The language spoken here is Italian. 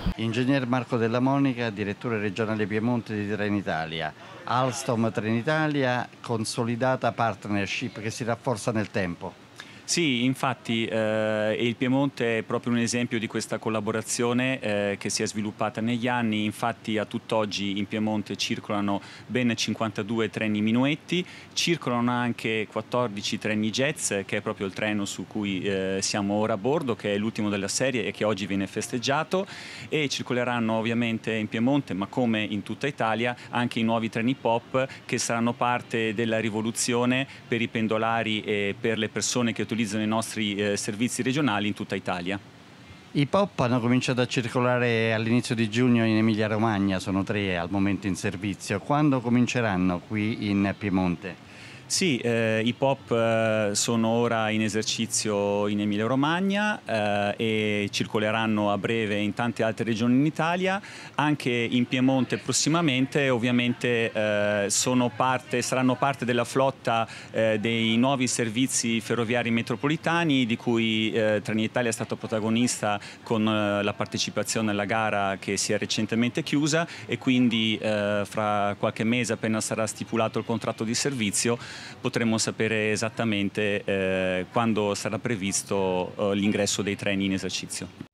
Ingegner Marco Della Monica, direttore regionale Piemonte di Trenitalia. Alstom Trenitalia, consolidata partnership che si rafforza nel tempo. Sì, infatti il Piemonte è proprio un esempio di questa collaborazione che si è sviluppata negli anni. Infatti a tutt'oggi in Piemonte circolano ben 52 treni Minuetti, circolano anche 14 treni Jazz, che è proprio il treno su cui siamo ora a bordo, che è l'ultimo della serie e che oggi viene festeggiato, e circoleranno ovviamente in Piemonte, ma come in tutta Italia, anche i nuovi treni Pop, che saranno parte della rivoluzione per i pendolari e per le persone che utilizzano i nostri servizi regionali in tutta Italia. I POP hanno cominciato a circolare all'inizio di giugno in Emilia-Romagna, sono 3 al momento in servizio. Quando cominceranno qui in Piemonte? Sì, i POP sono ora in esercizio in Emilia-Romagna e circoleranno a breve in tante altre regioni in Italia, anche in Piemonte prossimamente. Ovviamente saranno parte della flotta dei nuovi servizi ferroviari metropolitani, di cui Trenitalia è stato protagonista con la partecipazione alla gara che si è recentemente chiusa, e quindi fra qualche mese, appena sarà stipulato il contratto di servizio, potremo sapere esattamente quando sarà previsto l'ingresso dei treni in esercizio.